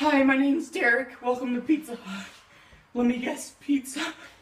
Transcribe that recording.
Hi, my name's Derek. Welcome to Pizza Hut. Let me guess, pizza?